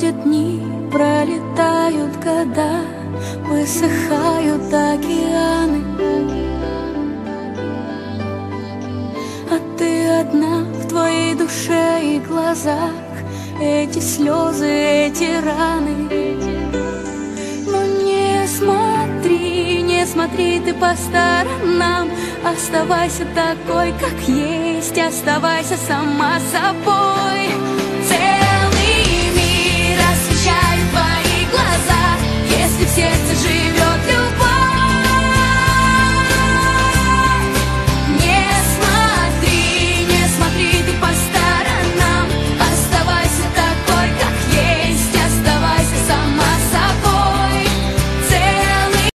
Проходят дни, пролетают года, высыхают океаны, а ты одна в твоей душе и глазах. Эти слезы, эти раны. Но не смотри, не смотри ты по сторонам. Оставайся такой, как есть, оставайся сама собой. Целый мир освещают твои глаза. Если в сердце живет